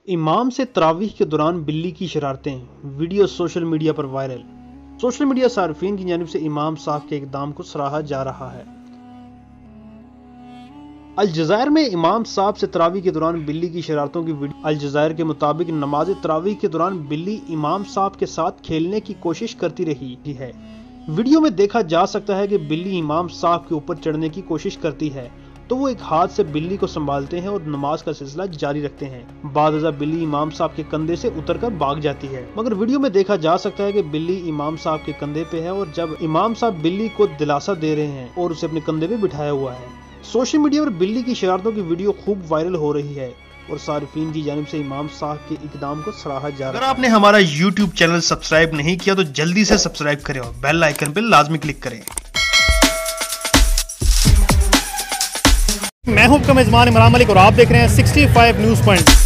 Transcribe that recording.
इमाम से तरावीह के दौरान बिल्ली की शरारतें, वीडियो सोशल मीडिया पर वायरल। सोशल मीडिया सार्फिन की जानिब से इमाम साहब के इक़दाम को सराहा जा रहा है। अल जज़ायर में इमाम साहब से तरावीह के दौरान बिल्ली की शरारतों की वीडियो। अल जज़ायर के मुताबिक नमाज तरावीह के दौरान बिल्ली इमाम साहब के साथ खेलने की कोशिश करती रही है। वीडियो में देखा जा सकता है कि बिल्ली इमाम साहब के ऊपर चढ़ने की कोशिश करती है तो वो एक हाथ से बिल्ली को संभालते हैं और नमाज का सिलसिला जारी रखते हैं। बाद बिल्ली इमाम साहब के कंधे से उतरकर भाग जाती है, मगर वीडियो में देखा जा सकता है कि बिल्ली इमाम साहब के कंधे पे है और जब इमाम साहब बिल्ली को दिलासा दे रहे हैं और उसे अपने कंधे पे बिठाया हुआ है। सोशल मीडिया पर बिल्ली की शरारतों की वीडियो खूब वायरल हो रही है और सारिफीन की जानिब से इमाम साहब के इक़दाम को सराहा जा रहा है। अगर आपने हमारा YouTube चैनल सब्सक्राइब नहीं किया तो जल्दी से सब्सक्राइब करें और बेल आइकन पे लाजमी क्लिक करें। मैं हूं आपका मेज़बान इमरान मलिक और आप देख रहे हैं 65 न्यूज़ पॉइंट।